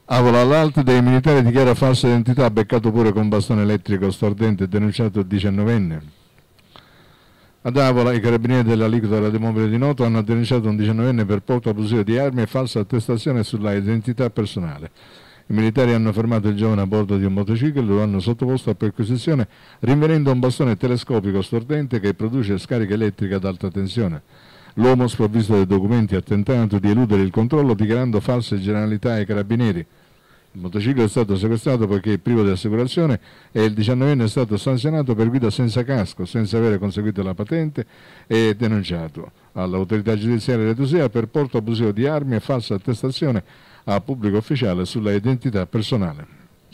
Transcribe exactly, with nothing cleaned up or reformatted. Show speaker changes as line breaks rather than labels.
Avola all'Alto dei militari dichiara falsa identità, beccato pure con bastone elettrico stordente e denunciato il diciannovenne. Ad Avola i carabinieri dell'aliquota radiomobile di Noto hanno denunciato un diciannovenne per porto abusivo di armi e falsa attestazione sulla identità personale. I militari hanno fermato il giovane a bordo di un motociclo e lo hanno sottoposto a perquisizione rinvenendo un bastone telescopico stordente che produce scarica elettrica ad alta tensione. L'uomo, sprovvisto dei documenti, ha tentato di eludere il controllo dichiarando false generalità ai carabinieri. Il motociclo è stato sequestrato perché è privo di assicurazione e il diciannovenne è stato sanzionato per guida senza casco, senza avere conseguito la patente e denunciato all'autorità giudiziaria di Tusea per porto abusivo di armi e falsa attestazione a pubblico ufficiale sulla identità personale.